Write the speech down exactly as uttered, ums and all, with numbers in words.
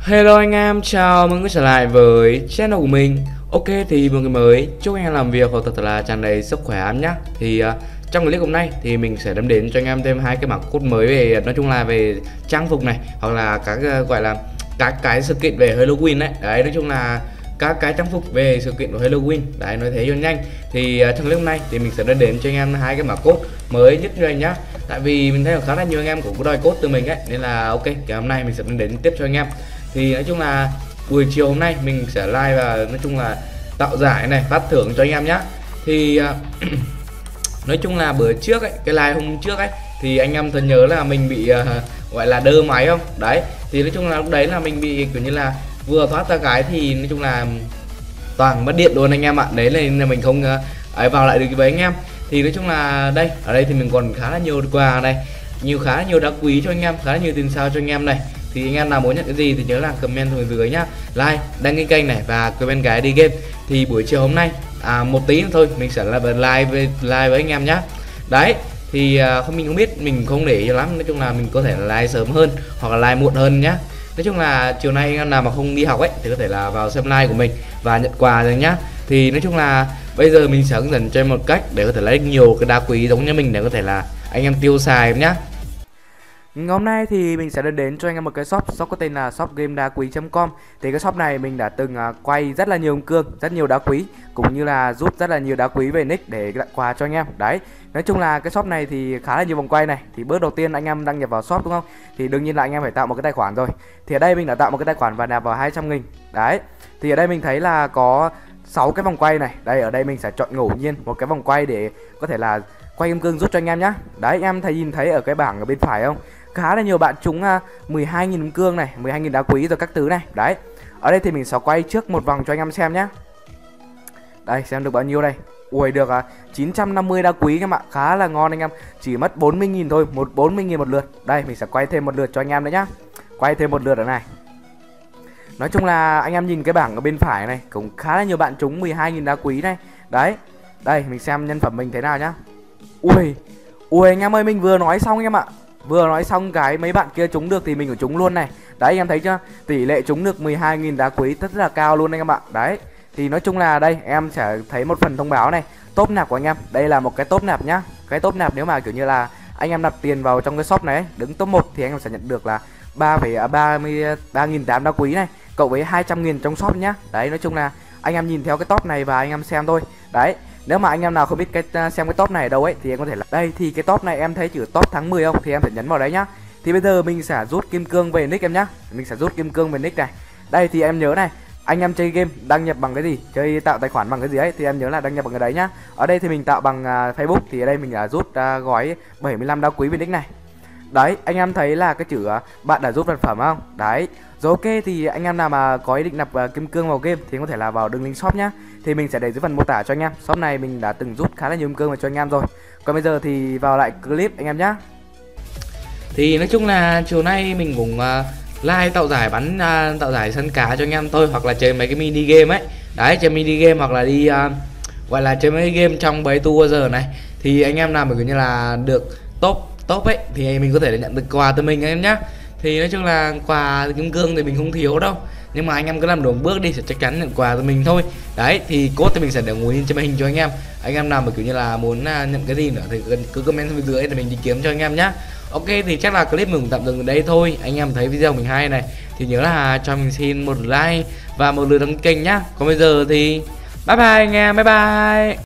Hello anh em, chào mừng quay trở lại với channel của mình. Ok thì một ngày mới, chúc anh em làm việc hoặc thật là tràn đầy sức khỏe em nhé. Thì uh, trong clip hôm nay thì mình sẽ đem đến cho anh em thêm hai cái mảng code mới về, nói chung là về trang phục này, hoặc là các uh, gọi là các cái sự kiện về Halloween đấy. Đấy, nói chung là các cái trang phục về sự kiện của Halloween. Đấy, nói thế cho nhanh. Thì uh, trong clip hôm nay thì mình sẽ đem đến cho anh em hai cái mảng code mới nhất cho anh nhá. Tại vì mình thấy là khá là nhiều anh em cũng có đòi code từ mình ấy, nên là ok, cái hôm nay mình sẽ đem đến tiếp cho anh em. Thì nói chung là buổi chiều hôm nay mình sẽ live và nói chung là tạo giải này, phát thưởng cho anh em nhá. Thì uh, nói chung là bữa trước ấy, cái live hôm trước ấy thì anh em thật nhớ là mình bị uh, gọi là đơ máy không? Đấy, thì nói chung là lúc đấy là mình bị kiểu như là vừa thoát ra cái thì nói chung là toàn mất điện luôn anh em ạ. Đấy là mình không uh, ấy vào lại được với anh em. Thì nói chung là đây, ở đây thì mình còn khá là nhiều quà này, nhiều khá là nhiều đá quý cho anh em, khá là nhiều tiền sao cho anh em này. Thì anh em nào muốn nhận cái gì thì nhớ là comment xuống dưới nhá, like, đăng ký kênh này và comment cái đi game. Thì buổi chiều hôm nay à, một tí nữa thôi mình sẽ là live với live với anh em nhá. Đấy, thì à, không mình không biết, mình không để ý lắm, nói chung là mình có thể là live sớm hơn hoặc là live muộn hơn nhá. Nói chung là chiều nay anh em nào mà không đi học ấy thì có thể là vào xem live của mình và nhận quà rồi nhá. Thì nói chung là bây giờ mình sẽ hướng dẫn cho em một cách để có thể lấy nhiều cái đá quý giống như mình để có thể là anh em tiêu xài em nhá. Ngày hôm nay thì mình sẽ đến đến cho anh em một cái shop, shop có tên là shop game đá quý chấm com. Thì cái shop này mình đã từng uh, quay rất là nhiều âm cương, rất nhiều đá quý, cũng như là rút rất là nhiều đá quý về nick để tặng quà cho anh em. Đấy, nói chung là cái shop này thì khá là nhiều vòng quay này. Thì bước đầu tiên anh em đăng nhập vào shop đúng không? Thì đương nhiên là anh em phải tạo một cái tài khoản rồi. Thì ở đây mình đã tạo một cái tài khoản và nạp vào hai trăm nghìn. Đấy, thì ở đây mình thấy là có sáu cái vòng quay này. Đây, ở đây mình sẽ chọn ngẫu nhiên một cái vòng quay để có thể là quay âm cương rút cho anh em nhá. Đấy, anh em thấy nhìn thấy ở cái bảng ở bên phải không? Khá là nhiều bạn trúng uh, mười hai nghìn âm cương này, mười hai nghìn đá quý rồi các thứ này. Đấy, ở đây thì mình sẽ quay trước một vòng cho anh em xem nhá. Đây, xem được bao nhiêu đây. Ui, được uh, chín trăm năm mươi đá quý các bạn, khá là ngon anh em. Chỉ mất bốn mươi nghìn thôi, một bốn mươi nghìn một lượt. Đây, mình sẽ quay thêm một lượt cho anh em nữa nhá. Quay thêm một lượt ở này. Nói chung là anh em nhìn cái bảng ở bên phải này, cũng khá là nhiều bạn trúng mười hai nghìn đá quý này. Đấy, đây mình xem nhân phẩm mình thế nào nhá. Ui, ui anh em ơi, mình vừa nói xong anh em ạ. Vừa nói xong cái mấy bạn kia trúng được thì mình cũng trúng luôn này. Đấy, anh em thấy chưa? Tỷ lệ trúng được mười hai nghìn đá quý rất là cao luôn anh em ạ. Đấy, thì nói chung là đây em sẽ thấy một phần thông báo này, top nạp của anh em. Đây là một cái top nạp nhá. Cái top nạp nếu mà kiểu như là anh em nạp tiền vào trong cái shop này ấy, đứng top một thì anh em sẽ nhận được là ba phẩy ba mươi ba nghìn tám trăm đá quý này, cộng với hai trăm nghìn trong shop nhá. Đấy, nói chung là anh em nhìn theo cái top này và anh em xem thôi. Đấy, nếu mà anh em nào không biết cái xem cái top này ở đâu ấy thì em có thể là đây, thì cái top này em thấy chữ top tháng mười không thì em phải nhấn vào đấy nhá. Thì bây giờ mình sẽ rút kim cương về nick em nhá. Mình sẽ rút kim cương về nick này. Đây thì em nhớ này, anh em chơi game đăng nhập bằng cái gì, chơi tạo tài khoản bằng cái gì ấy thì em nhớ là đăng nhập bằng cái đấy nhá. Ở đây thì mình tạo bằng uh, Facebook, thì ở đây mình đã rút uh, gói bảy mươi lăm đá quý về nick này. Đấy, anh em thấy là cái chữ uh, bạn đã rút vật phẩm không? Đấy. Rồi ok, thì anh em nào mà có ý định nạp uh, kim cương vào game thì có thể là vào đường link shop nhá. Thì mình sẽ để dưới phần mô tả cho anh em. Shop này mình đã từng rút khá là nhiều kim cương vào cho anh em rồi. Còn bây giờ thì vào lại clip anh em nhá. Thì nói chung là chiều nay mình cũng uh, live tạo giải bắn uh, tạo giải sân cá cho anh em thôi, hoặc là chơi mấy cái mini game ấy. Đấy, chơi mini game hoặc là đi uh, gọi là chơi mấy game trong bấy tu giờ này. Thì anh em nào mà kiểu như là được top top ấy thì mình có thể là nhận được quà từ mình anh em nhá. Thì nói chung là quà kim cương thì mình không thiếu đâu, nhưng mà anh em cứ làm đúng bước đi sẽ chắc chắn nhận quà từ mình thôi. Đấy, thì code thì mình sẽ để ngồi in trên màn hình cho anh em. Anh em nào mà kiểu như là muốn nhận cái gì nữa thì cứ comment bên dưới để mình đi kiếm cho anh em nhá. Ok, thì chắc là clip mình tạm dừng ở đây thôi. Anh em thấy video mình hay này thì nhớ là cho mình xin một like và một lượt đăng ký kênh nhá. Còn bây giờ thì bye bye anh em, bye bye.